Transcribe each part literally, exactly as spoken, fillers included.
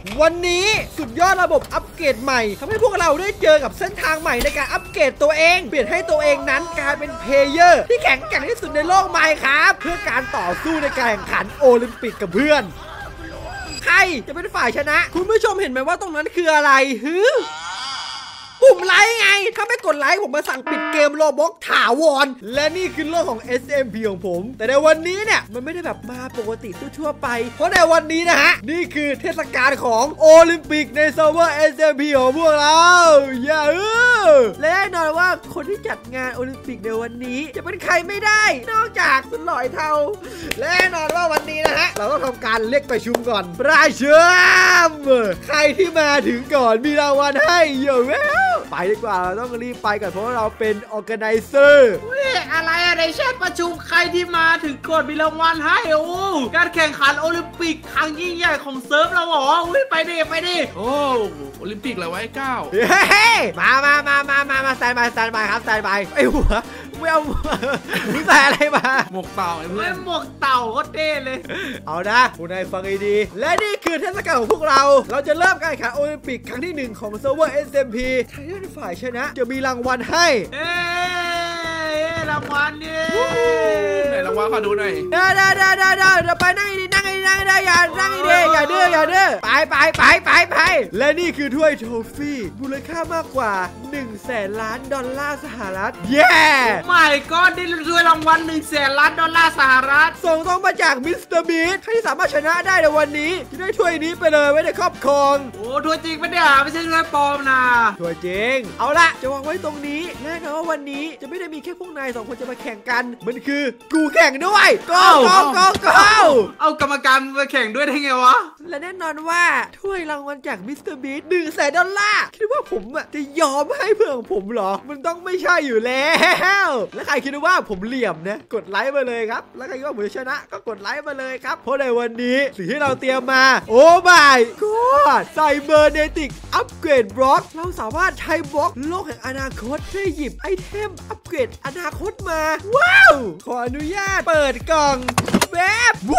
วันนี้สุดยอดระบบอัปเกรดใหม่ทำให้พวกเราได้เจอกับเส้นทางใหม่ในการอัปเกรดตัวเองเปลี่ยนให้ตัวเองนั้นกลายเป็นเพลเยอร์ที่แข็งแกร่งที่สุดในโลกใหม่ครับเพื่อการต่อสู้ในการแข่งขันโอลิมปิกกับเพื่อนใครจะเป็นฝ่ายชนะคุณผู้ชมเห็นไหมว่าตรงนั้นคืออะไรฮึปุ่มไลค์ไงถ้าไม่กดไลค์ผมมาสั่งปิดเกมโลบ็อกถาวรและนี่คือโลกของ เอส เอ็ม พี ของผมแต่ในวันนี้เนี่ยมันไม่ได้แบบมาปกติทั่วไปเพราะในวันนี้นะฮะนี่คือเทศกาลของโอลิมปิกในเซิร์ฟเวอร์ เอส เอ็ม พี ของพวกเราอย่าเออและแน่นอนว่าคนที่จัดงานโอลิมปิกในวันนี้จะเป็นใครไม่ได้นอกจากสุดหล่อยเทาและแน่นอนว่าวันนี้นะฮะเราต้องทำการเรียกประชุมก่อนประชุมใครที่มาถึงก่อนมีรางวัลให้เยอะแยะไปดีกว่าเราต้องรีบไปก่อนเพราะว่าเราเป็น organizer เฮ้ยอะไรอะไรแชทประชุมใครที่มาถึงก่อนมีรางวัลให้โอ้การแข่งขันโอลิมปิกครั้งยิ่งใหญ่ของเซิร์ฟเราเหรออุ้ยไปดิไปดิโอ้โอลิมปิกอะไรไว้เก้าเฮ้ยมามามามามามาสแตนบายสแตนบายครับสแตนบายไอ้หัวไม่เอามึงใส่อะไรมาหมวกเต่าไอ้เพื่อนหมวกเต่าก็เท่เลยเอานะคุณนายฟังดีๆและนี่คือเทศกาลของพวกเราเราจะเริ่มการแข่งขันโอลิมปิกครั้งที่หนึ่งของเซิร์ฟเวอร์ เอส เอ็ม พี ใครที่เป็นฝ่ายชนะจะมีรางวัลให้เอ้รางวัลเนี่ยไหนรางวัลขอดูหน่อยได้ได้ได้ได้ได้เดี๋ยวไปนั่งดีนั่งดีนั่งได้อย่านั่งดีอย่าดื้ออย่าดื้อไปไปไปไปไปและนี่คือถ้วยโทฟี่มูลค่ามากกว่าหนึ่งแสนล้านดอลลาร์สหรัฐเย้ไม่ก็ได้ด้วยรางวัลหนึ่งแสนล้านดอลลาร์สหรัฐส่งตรงมาจากมิสเตอร์บีทใครที่สามารถชนะได้ในวันนี้จะได้ถ้วยนี้ไปเลยไว้ในครอบครองโอ้ถ้วยจริงไม่ได้ไม่ใช่ถ้วยปลอมนะถ้วยจริงเอาละจะวางไว้ตรงนี้แน่นอนว่าวันนี้จะไม่ได้มีแค่พวกนายสองคนจะมาแข่งกันมันคือกูแข่งด้วยก็ก็ก็ก็เอากรรมการมาแข่งด้วยได้ไงวะและแน่นอนว่าถ้วยรางวัลจากมิสเตอร์บีทหนึ่งแสนดอลลาร์คิดว่าผมอ่ะจะยอมให้เพื่อนของผมเหรอมันต้องไม่ใช่อยู่แล้วและใครคิดว่าผมเหลี่ยมนะกดไลค์มาเลยครับแล้วใครคิดว่าผมจะชนะก็กดไลค์มาเลยครับเพราะในวันนี้สิ่งที่เราเตรียมมาโอ้ my god ไซเบอร์เนติกอัปเกรดบล็อกเราสามารถใช้บล็อกโลกแห่งอนาคตเพื่อหยิบไอเทมอัปเกรดอนาคตมาว้าวขออนุญาตเปิดกล่องแบบโอ้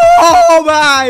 my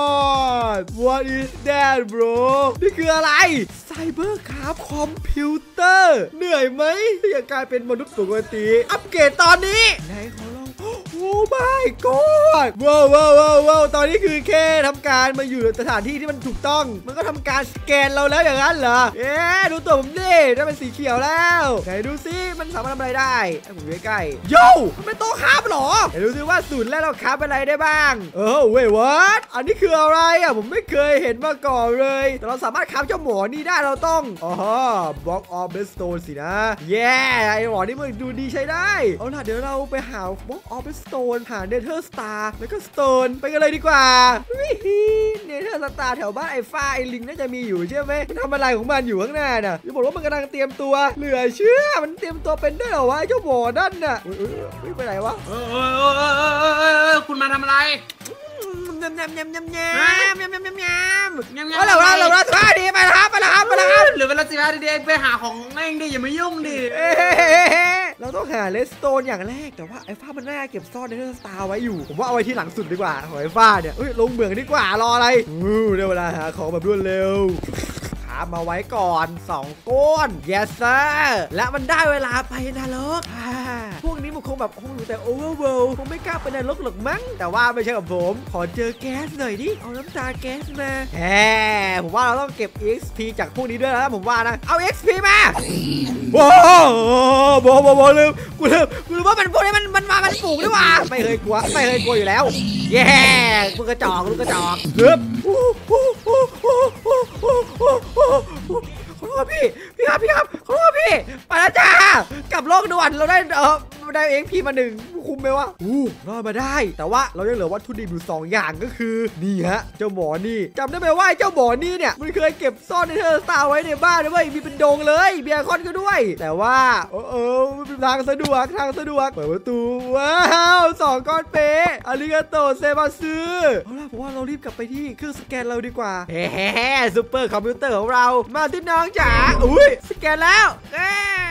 god what is that bro นี่คืออะไรไซเบอร์ครับคอมพิวเตอร์เหนื่อยไหมที่จะกลายเป็นมนุษย์ปกติอัปเกรดตอนนี้ไหนขอลองโอ้ my god ว้าวว้าวว้าวตอนนี้คือแค่ทำการมาอยู่สถานที่ที่มันถูกต้องมันก็ทำการสแกนเราแล้วอย่างนั้นเหรอเอ๊ะดูตัวผมดิได้เป็นสีเขียวแล้วไหนดูซิมันสามารถทำอะไรได้ให้ผมใกล้ๆโย่มันเป็นโต๊ะคราฟเหรอไหนดูซิว่าสูตรแรกเราคราฟอะไรได้บ้างเออเว้ยวัดอันนี้คืออะไรอ่ะผมไม่เคยเห็นมาก่อนเลยแต่เราสามารถคราฟเจ้าหมอนี่ได้เราต้องอ๋อบล็อกออฟเบสโตนสินะแย่ไอหมอนี่มันดูดีใช้ได้เอาล่ะเดี๋ยวเราไปหาบล็อกออฟเบสโตนหาเนเธอร์สตาร์แล้วก็สโตนไปกันเลยดีกว่าเนเธอร์สตาร์แถวบ้านไอ้ฟ้าไอ้ลิงน่าจะมีอยู่ใช่ไหมมันทำอะไรของมันอยู่ข้างหน้าน่ะจะบอกว่ามันกำลังเตรียมตัวเหลือเชื่อมันเตรียมตัวเป็นได้เหรอวะเจ้าหมอนั่นน่ะอุ้ยไปไหนวะเออคุณมาทำอะไรยำยำยำยำยำยำยำยำยำยำเอาละเอาละเอาละสิบห้าดีไปแล้วครับไปแล้วครับไปแล้วครับหรือเวลาสิบห้าดีไปหาของเองดิอย่ามายุ่งดิเราต้องหาเลสโตนอย่างแรกแต่ว่าไอ้ฟ้ามันน่าเก็บซ่อนในเรื่องสตาร์ไว้อยู่ผมว่าเอาไว้ที่หลังสุดดีกว่าของไอ้ฟ้าเนี่ยลงเหมืองดีกว่ารออะไรอู้ได้เวลาหาของแบบรวดเร็วมาไว้ก่อนสองก้น yes sir และมันได้เวลาไปนรกพวกนี้มันคงแบบคงอยู่แต่ overworld คงไม่กล้าไปนรกหรอกมั้งแต่ว่าไม่ใช่กับผมขอเจอแก๊สหน่อยดิเอาน้ำตาแก๊สมาแหมผมว่าเราต้องเก็บ อี เอ็กซ์ พี จากพวกนี้ด้วยนะผมว่านะเอา อี เอ็กซ์ พี มาโอ้โหโบโบโบลืมกูลืมกูลืมว่ามันพวกนี้มันมันมามันฝูงด้วยว่ะไม่เคยกลัวไม่เคยกลัวอยู่แล้วแย่ลูกกระจอกลูกกระจอกเฮ้ยขอโทษพี่พี่ครับพี่ครับขอโทษพี่ไปแล้วจ้ากลับโลกด่วนเราได้เออได้เองพี่มาหนึ่งคุ้มไหมวะอู้รอดมาได้แต่ว่าเรายังเหลือวัตถุดิบอยู่สองอย่างก็คือนี่ฮะเจ้าหมอนี่จำได้ไหมว่าเจ้าหมอนี่เนี่ยมันเคยเก็บซ่อนในเทอร์สตาร์ไว้ในบ้านด้วยมีเป็นดงเลยเบียร์คอนก็ด้วยแต่ว่าเออเออทางสะดวกทางสะดวกเปิดประตูว้าวสองก้อนเป๊ะอาริกาโตเซมาซึเอาล่ะผมว่าเรารีบกลับไปที่เครื่องสแกนเราดีกว่าเฮ้ซูเปอร์คอมพิวเตอร์ของเรามาที่น้องจ๋าอุ้ยสแกนแล้วเอ้โอ้โห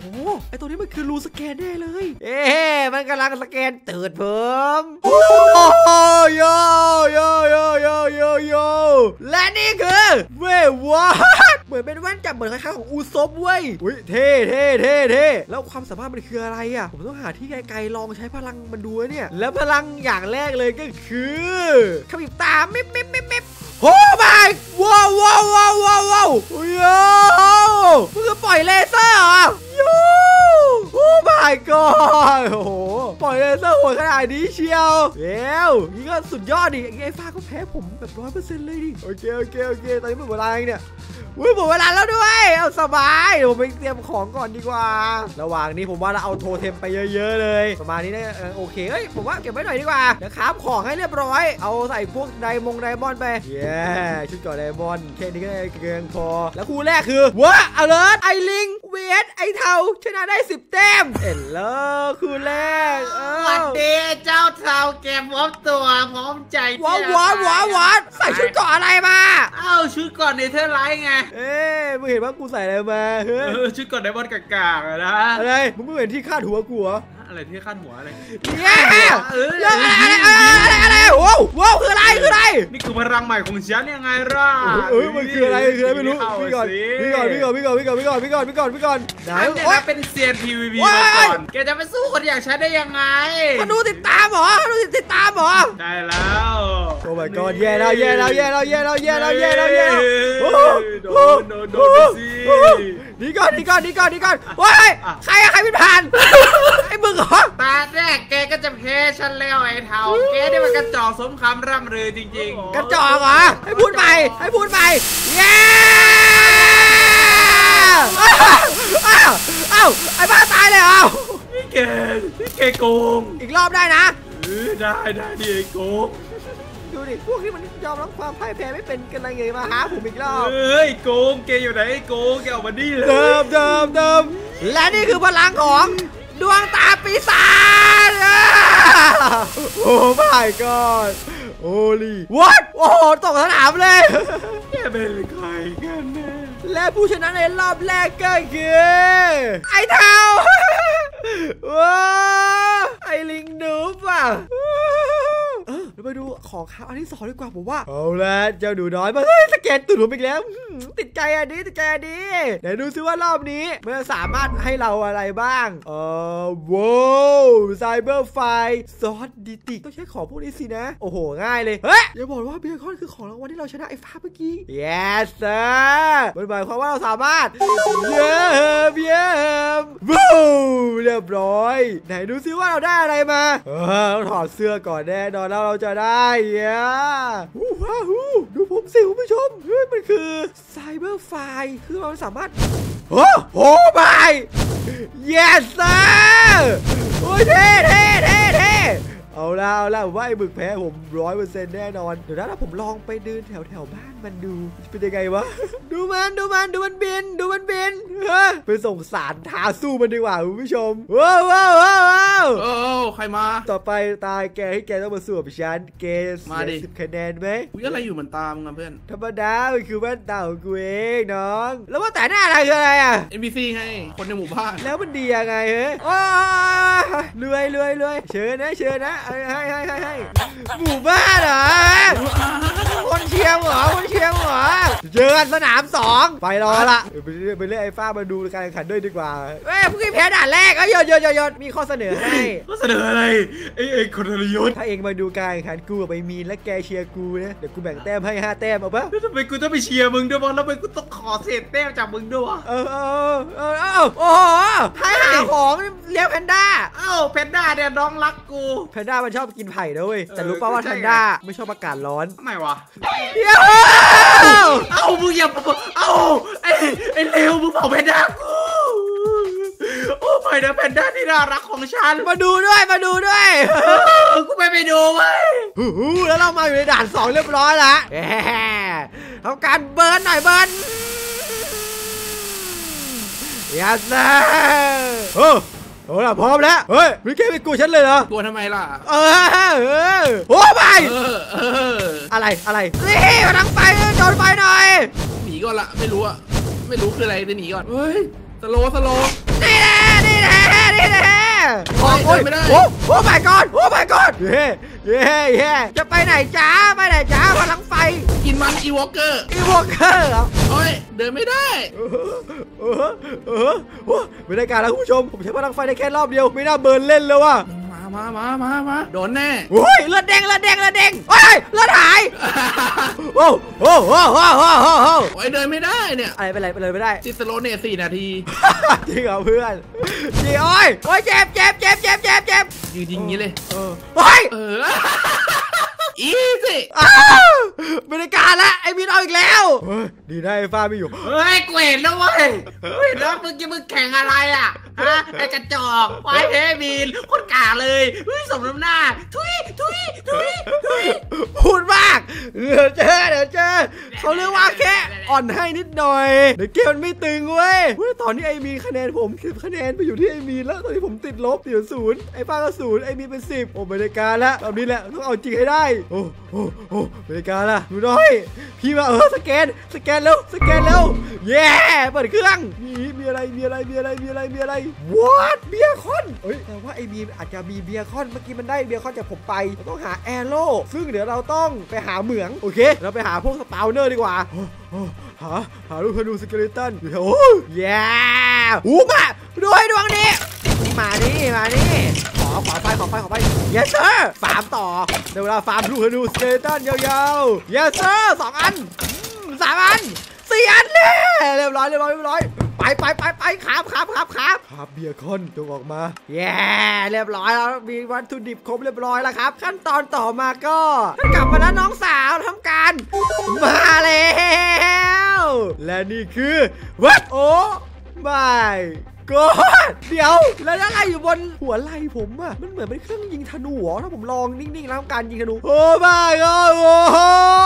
ไอตัวนี้มันคือรูสแกนแน่เลยเอ๊ะมันกำลังสแกนเติร์ดเพิ่มโอ้โยโยโยโยโยโยและนี่คือเว้ยวอดเหมือนเป็นแว่นจับเหมือนคล้ายๆของอูซบเว้ยอุ้ยเท่เท่เท่เท่แล้วความสามารถมันคืออะไรอ่ะผมต้องหาที่ไกลๆลองใช้พลังมันดูเนี่ยแล้วพลังอย่างแรกเลยก็คือขมิบตามิบมิบมิบมิบโอ้ไม่ว้าวว้าวว้าวว้าวว้าวโอ้ยมึงจะปล่อยเลเซอร์เหรอโย่โอ้ my god โอ้โหปล่อยเลเซอร์โหดขนาดนี้เชียวเอ้วนี่ก็สุดยอดดิไอ้ฟ้าก็แพ้ผมแบบร้อยเปอร์เซ็นต์เลยดิโอเคโอเคโอเคตอนนี้หมดเวลาเนี่ยอุ้ยหมดเวลาแล้วด้วยเอาสบายผมไปเตรียมของก่อนดีกว่าระหว่างนี้ผมว่าเราเอาโทเทมไปเยอะๆเลยประมาณนี้นะโอเคเฮ้ยผมว่าเก็บไว้หน่อยดีกว่าเดี๋ยวคราฟของให้เรียบร้อยเอาใส่พวกไดมงไดมอนด์ไปเย้ชุดก่อไดมอนด์แค่นี้ก็ได้เกินพอแล้วคู่แรกคือว้าอเลิร์ตไอลิงเวสไอเทาชนะได้สิบแต้มเอ็นเลยคู่แรกเออสวัสดีเจ้าเทาเกมพร้อมตัวพร้อมใจว้าวว้าวว้าวว้าวใส่ชุดก่ออะไรมาเอ้าชุดก่อนเนเธอร์ไลท์ไงเอ๊ะมึงเห็นว่ากูใส่อะไรมาเฮ้ยชุดก่อนไดมอนด์กากๆนะอะไรมึงไม่เห็นที่คาดหัวกูเหรออะไรที่คาดหัวอะไรเนี่ยเรื่องอะไรอะไรอะไรอะไรโว้วว้าวคืออะไรคืออะไรนี่คือพลังใหม่ของฉันยังไงล่ะเออมันคืออะไรคืออะไรไม่รู้พี่ก่อนพี่ก่อนพี่ก่อนพี่ก่อนพี่ก่อนพี่ก่อนพี่ก่อนพี่ก่อนพี่ก่อนไหนโอ้ยเป็นเซียน พี วี พี มาก่อนแกจะไปสู้คนอย่างฉันได้ยังไงมาดูติดตามเหรอมาดูติดตามเหรอได้แล้วโอ้ my god แย่แล้วแย่แล้วแย่แล้วแย่แล้วแย่แล้วแย่แล้วแย่แล้วโอ้โดนโดนโดนสินี่ก่อนนี่ก่อนนี่ก่อนนี่ก่อนโอ้ยใครอะใครไม่ผ่านไอ้มึงเหรอตาแรกแกก็จะแพ้ฉันแล้วไอ้เทาแกนี่มันกระจอกสมคำร่ำลือจริงๆกระจอกเหรอให้พูดใหม่ให้พูดใหม่เย้อ้าวอ้าวไอ้บ้าตายเลยอ้าวนี่แกนี่แกโกงอีกรอบได้นะได้ได้ดิโกงดูดิพวกที่มันยอมรับความพ่ายแพ้ไม่เป็นกันอะไรไงมาหาผมอีกรอบเฮ้ยโกงแกอยู่ไหนโกงแกออกมาดิเลยเดิมเดิมเดิมและนี่คือพลังของดวงตาปีศาจโอ้ my god โอ้ลีวัดโอ้โหตกสนามเลยแกเป็นใครกันแน่และผู้ชนะในรอบแรกก็คือไอ้เท้าว้าไอ้ลิงนูบอ่ะเออเราไปดูของข้าวอันที่สองดีกว่าผมว่าเอาละเจ้าหนูน้อยมาเฮ้ยสแกนตุ่นผมอีกแล้วติดใจอันนี้ติดใจอันนี้เดี๋ยวดูซิว่ารอบนี้มันสามารถให้เราอะไรบ้างเออว้าวไซเบอร์ไฟซอสดิติต้องใช้ของพวกนี้สินะโอ้โหง่ายเลยเฮ้ยอย่าบอกว่าเบคอนคือของรางวัลที่เราชนะไอ้ฟ้าเมื่อกี้ yes sir มันหมายความว่าเราสามารถเยี่ยมเยี่ยมวู้เรียบร้อยไหนดูซิว่าเราได้อะไรมาเออถอดเสื้อก่อนแน่นอนแล้วเราจะได้เย้ว้าวดูผมสิคุณผู้ชมเฮ้ยมันคือไซเบอร์ไฟคือเราสามารถโอ้โหไป yes sir โอ้ยเท่เท่เท่เท่เอาละเอาละว่าไอ้บึกแพ้ผมร้อยเปอร์เซ็นต์แน่นอนเดี๋ยวนะถ้าผมลองไปเดินแถวแถวบ้านมันดูเป็นยังไงวะดูมันดูมันดูมันบินดูมันบินเฮ้ยไปส่งสารท้าสู้มันดีกว่าคุณผู้ชมว้าวว้าวว้าวโอ้ใครมาต่อไปตายแกให้แกต้องมาสู้กับฉันเกสมาดิสิบคะแนนไหมอุ้ยอะไรอยู่เหมือนตามึงอะเพื่อนธรรมดามันคือแว่นตาของกูเองน้องแล้วว่าแต่หน้าอะไรคืออะไรอ่ะเอ็ม บี ซี ไงคนในหมู่บ้านแล้วมันดียังไงเฮ้ยโอ้รวยรวยรวยเชิญนะเชิญนะให้ให้ให้ให้หมู่บ้านเหรอคนเชียงเหรอคนเชียงเหรอเจอกันสนามสองไปรอละไปเรื่อยไปเรื่อยไอ้ฟ้ามาดูการแข่งขันด้วยดีกว่าเอ้ยผู้แพ้ด่านแรกเอ้ยยศยศยศมีข้อเสนอให้ข้อเสนออะไรไอ้ไอ้คนทรยศถ้าเองมาดูการแข่งขันกูกับไปมีนและแกเชียร์กูนะเดี๋ยวกูแบ่งแต้มให้ห้าแต้มเอาปะทำไมกูต้องไปเชียร์มึงด้วยบอลแล้วทำไมกูต้องขอเศษแต้มจากมึงด้วยเออเออเออเออโอ้โหให้หาของเลี้ยงแพนด้าเอ้าแพนด้าเนี่ยน้องรักกูแพนด้ามันชอบกินไผ่นะเว้ยแต่รู้ป่าวว่าแพนด้าไม่ชอบอากาศร้อนทำไมวะเดี๋ยวเอ้ามึงอย่าเอ้าไอ้ไอ้เลวมึงเผาแพนด้ากูโอ้ไม่นะแพนด้าที่น่ารักของฉันมาดูด้วยมาดูด้วยกูไม่ไปดูเว้ยแล้วเรามาอยู่ในด่านสองเรียบร้อยแล้วทำการเบิร์นหน่อยเบิร์นยัดเลยโอ้โหล่ะพร้อมแล้วเฮ้ยมิเก้ไม่กลัวฉันเลยเหรอกลัวทำไมล่ะเออโอ้ไปอะไรอะไรนี่มาทั้งไปโดนไปหน่อยหนีก่อนละไม่รู้อะไม่รู้คืออะไรจะหนีก่อนเฮ้ยสโลสโลนี่แหละนี่แน่โอ้โหโอ้โอ้ my god โอ้ my god เย่เย่เย่จะไปไหนจ้าไปไหนจ้าพลังไฟกินมันอีวอลเกอร์อีวอลเกอร์เหรอโอ้ยเดินไม่ได้เออเออเออโอ้ไม่ได้การแล้วคุณผู้ชมผมใช้พลังไฟได้แค่รอบเดียวไม่น่าเบิร์นเล่นเลยว่ะมามามามามาโดนแน่โอ้ยเลือดแดงเลือดแดงเลือดแดงโอ้ยเลือดหายโอ้โอ้โอ้โอ้โอ้โอ้โอ้โอ้ยเดินไม่ได้เนี่ยอะไรไปเลยไปเลยไม่ได้จิตสโลเนี่ยสี่นาทีจริงเหรอเพื่อนจริงโอ้ยโอ้ยเจ็บเจ็บเจ็บเจ็บเจ็บเจ็บยืนยิงอย่างนี้เลยเออโอ้ยเอออีสิไม่ได้การละไอ้มีนเอาอีกแล้วดีนะไอ้ฟ้าไม่อยู่เฮ้ยกูเห็นแล้วเว้ยเห็นแล้วมึงจะมึงแข่งอะไรอ่ะฮะไอ้กระจอกไฟเฮบีนโคตรกาเลยเฮ้ยสมน้ำหน้าทุยทุยทุยทุยพูดมากเดี๋ยวเจอเดี๋ยวเจอเขาเรียกว่าแค่อ่อนให้นิดหน่อยเดี๋ยวเกมมันไม่ตึงเว้ยตอนนี้ไอ้มีคะแนนผมสิบคะแนนไปอยู่ที่ไอ้มีแล้วตอนนี้ผมติดลบเดี๋ยวศูนย์ไอ้ฟ้าก็ศูนย์ไอ้มีเป็นสิบโอ้ไม่ได้การละแบบนี้แหละต้องเอาจริงให้ได้โอ้โอ้โอ้ไม่ได้การละหนูน้อยพี่มาเออสแกนสแกนเร็วสแกนเร็วเย้เปิดเครื่องมีมีอะไรมีอะไรมีอะไรมีอะไรมีอะไร what เบียร์คอนเอ้ยแต่ว่าไอ้มีอาจจะมีเบียร์คอนเมื่อกี้มันได้เบียร์คอนจากผมไปเราต้องหาแอโร่ซึ่งเดี๋ยวเราต้องไปหาเหมืองโอเคเราไปหาพวกสปาวเนอร์ดีกว่าหาหาลูกธนูสเกเลตันโอ้ยแย่หูมาดูให้ดวงนี้มานี่มานี่ขอขอไฟขอไฟขอไฟ yes sir ฟาร์มต่อเดี๋ยวเราฟาร์มลูกธนูสเกเลตันยาวๆ yes sir สองอันสามอันสี่อันเลยเรียบร้อยเรียบร้อยเรียบร้อยไปไปไปไปครับครับครับครับครับเบียร์คอนจงออกมาแย่เรียบร้อยแล้วมีวัตถุดิบครบเรียบร้อยแล้วครับขั้นตอนต่อมาก็กลับมาแล้วน้องสาวทำการมาแล้วและนี่คือวัดโอ้ไม่ก็เดี๋ยวแล้วอะไรอยู่บนหัวไหล่ผมอะมันเหมือนเป็นเครื่องยิงธนูหรอถ้าผมลองนิ่งๆแล้วการยิงธนูโอ้ไม่ก็โอ้โห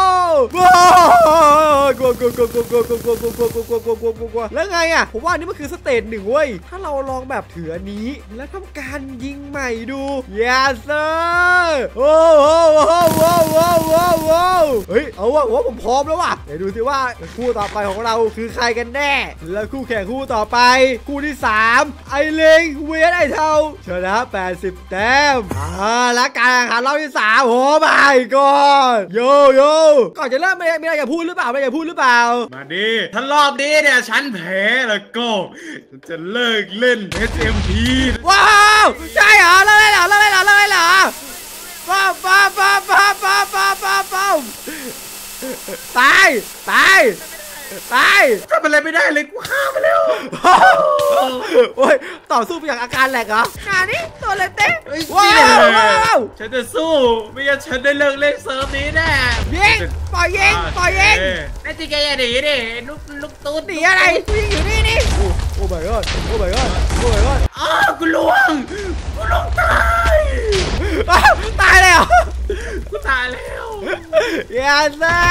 กลัวกลัวกลัวกลัวกลัวกลัวกลัวกลัวกลัวกลัวกลัวกลัวกลัวกลัวกลัวแล้วไงอะผมว่านี่มันคือสเตจหนึ่งเว้ยถ้าเราลองแบบถืออันนี้แล้วทำการยิงใหม่ดู yes sir โอ้โหโอ้โหโอ้โหโอ้โหเฮ้ยเอาวะว่าผมพร้อมแล้วว่ะเดี๋ยวดูสิว่าคู่ต่อไปของเราคือใครกันแน่แล้วคู่แข่งคู่ต่อไปคู่ที่สามไอเล็งเวียนไอเทาชนะแปดสิบแต้มอ่าและการแข่งขันรอบที่สามโอ้ my god โยโย่ก่อนจะเริ่มมีอะไรอยากพูดหรือเปล่าไม่อยากพูดหรือเปล่ามาดิถ้ารอบนี้เนี่ยฉันแพ้แล้วก็จะเลิกเล่น เอส เอ็ม พีว้าวใช่เหรอเลิกเล่นเหรอเลิกเล่นเหรอเลิกเล่นเหรอป้าป้าป้าป้าป้าป้าป้าป้าตายตายตายทำอะไรไม่ได้เลยกูฆ่าไปแล้วโอ้ยต่อสู้ไปอย่างอาการแหลกเหรองานนี้ตัวเลยเต้ว้าวฉันจะสู้ไม่งั้นฉันได้เลิกเล่นเซิร์ฟนี้แน่ยิงปล่อยยิงปล่อยยิงแน่จริงแกอย่าหนีดิลูกลูกตูดหนีอะไรกูยิงอยู่นี่นี่โอ้โอ้ my god โอ้ my god โอ้ my god อ้าวกูล่วงกูล่วงตายตายเลยเหรอกูตายแล้วอย่าแซ่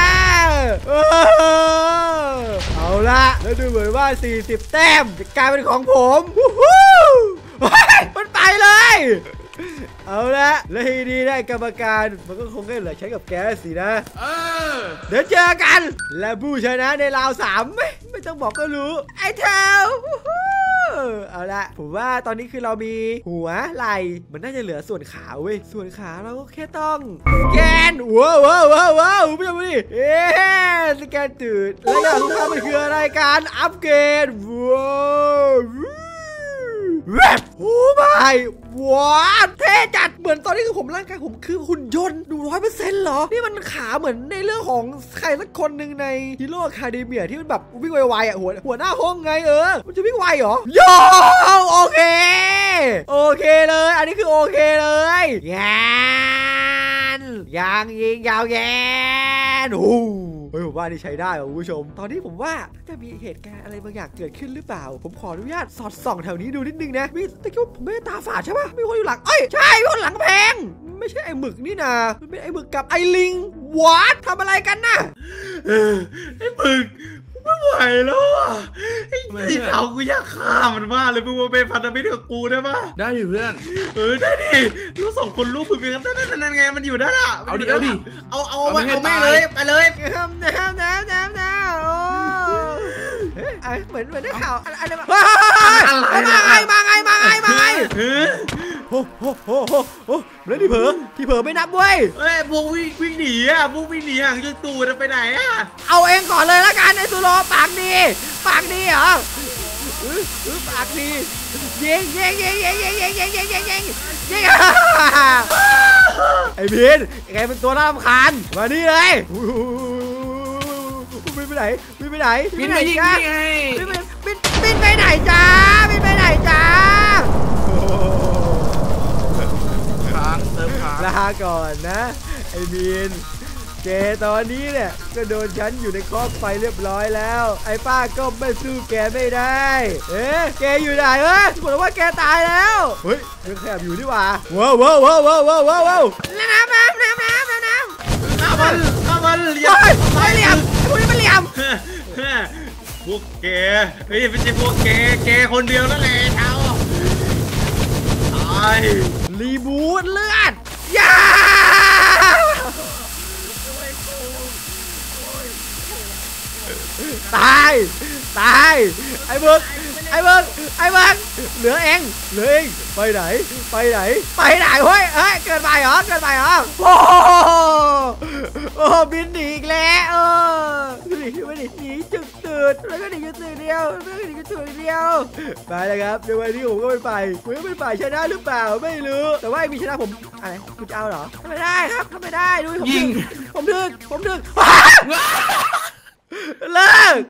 เอาละแล้วดูเหมือนว่าสี่สิบแต้มจะกลายเป็นของผมมันไปเลยเอาละแล้วทีนี้ได้กรรมการมันก็คงแค่เหลือใช้กับแกสินะเดี๋ยวเจอกันและผู้ชนะในราวสามไม่ไม่ต้องบอกก็รู้ไอ้เท้าเอาละผมว่าตอนนี้คือเรามีหัวไหล่มันน่าจะเหลือส่วนขาเว้ยส่วนขาเราก็แค่ต้องสแกนว้าวว้าวว้าวว้าวไม่ใช่ดิเอ๊ะสแกนตื่นแล้วอย่างทุกท่านมันคืออะไรการอัปเกรดว้าวแวบโอ้ไม่ว้าเท่จัดเหมือนตอนนี้คือผมร่างกายผมคือหุ่นยนต์ดูร้อยเปอร์เซ็นต์เหรอนี่มันขาเหมือนในเรื่องของใครสักคนหนึ่งในฮีโร่อะคาเดเมียที่มันแบบวิ่งไวๆอ่ะหัวหัวหน้าห้องไงเออมันจะวิ่งไวเหรอโยโอเคโอเคเลยอันนี้คือโอเคเลยยานยางยิงยาวแย่โอ้เฮ้ยผมว่านี่ใช้ได้คุณผู้ชมตอนนี้ผมว่าจะมีเหตุการณ์อะไรบางอย่างเกิดขึ้นหรือเปล่าผมขออนุญาตสอดส่องแถวนี้ดูนิดนึงนะมีตะกี้ผมไม่ได้ตาฝาดใช่ปะมีคนอยู่หลังเอ้ยใช่มีคนหลังแพงไม่ใช่ไอ้หมึกนี่นะมันเป็นไอ้หมึกกับไอ้ลิงวัดทำอะไรกันน่ะไอ้หมึกไม่ไหวแล้วอ่ะไอ้ที่เขากูอยากฆ่ามันมากเลยมึงมาเป็นพันธมิตรกับกูได้ปะได้ดิเพื่อนเออได้ดิลูกสองคนลูกมึงเป็นกันนั่นนั่นไงมันอยู่ด้านอ่ะเอาดิเอาดิเอาเอาเอาแม่เลยไปเลยน้ำน้ำน้ำน้ำน้ำโอ้ไอเหมือนเหมือนได้ข่าวอะไรมามาไงมาไงมาไงมาไงโอ้โหโอ้โหโอ้แล้วที่เผลอที่เผลอไม่นับเว้ยเฮ้ยพวกวิ่งวิ่งหนีอ่ะพวกวิ่งหนีห่างจนตูดไปไหนอ่ะเอาเองก่อนเลยละกันไอ้สุโรปากดีปากดีเหรอปากดียิงยิงยิงยิงยิงยิงยิงยิงยิงยิงยิงไอ้บินไงเป็นตัวน่ารำคาญมานี่เลยบินไปไหนบินไปไหนบินไปยิงไงบินบินบินไปไหนจ้าบินไปไหนจ้าค้างเติมค้างลาก่อนนะไอ้บินแกตอนนี้เนี่ยก็โดนฉันอยู่ในคอกไฟเรียบร้อยแล้วไอ้ป้าก็ไม่สู้แกไม่ได้เอ๊ะแกอยู่ไหนเอ้ยบอกว่าแกตายแล้วเฮ้ยยังแคบอยู่นี่หว่าว้าวว้าวว้าวว้าวว้าวว้าวน้ำน้ำน้ำน้ำน้ำน้ำข้ามันข้ามันเหลี่ยมไม่เหลี่ยมพวกนี้มันเหลี่ยมพวกแกเฮ้ยไม่ใช่พวกแกแกคนเดียวนั่นแหละเท้าตายรีบูทเลือดย่าตายตายไอ้เบิร์กไอ้เบิร์กไอ้เบิร์กเหลือเองเหลือเองไปไหนไปไหนไปไหนเฮ้ยเฮ้ยเกินไปเหรอเกินไปเหรอโอ้โหโอ้บินหนีอีกแล้วเออหนีไม่หนีหนีจุดตื่นแล้วก็หนีจุดตื่นเดียวแล้วก็หนีจุดตื่นเดียวไปเลยครับในวันนี้ผมก็เป็นฝ่ายผมก็เป็นฝ่ายชนะหรือเปล่าไม่รู้แต่ว่าไอ้มีชนะผมอะไรคุณจะเอาเหรอทำไม่ได้ครับทำไม่ได้ดูผมดึงผมดึงผมดึงเลิก